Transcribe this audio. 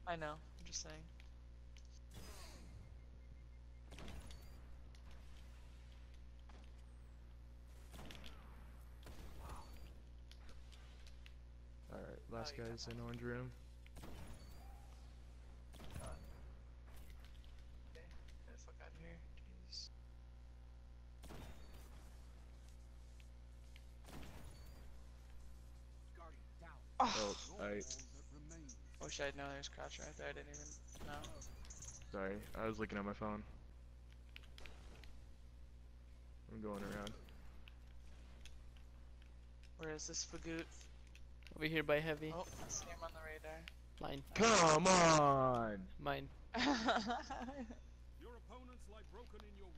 I know. I'm just saying. Alright, Oh, last you got guy's that. in orange room. Okay. Get the fuck out of here. Jeez. Oh, Oh! I Wish I'd known there was crouching right there. I didn't even know. sorry, I was looking at my phone. I'm going around. Where is this fagoot? Over here by heavy. Oh, I see him on the radar. Mine. Come on! Mine. Nice. Your opponents lie broken in your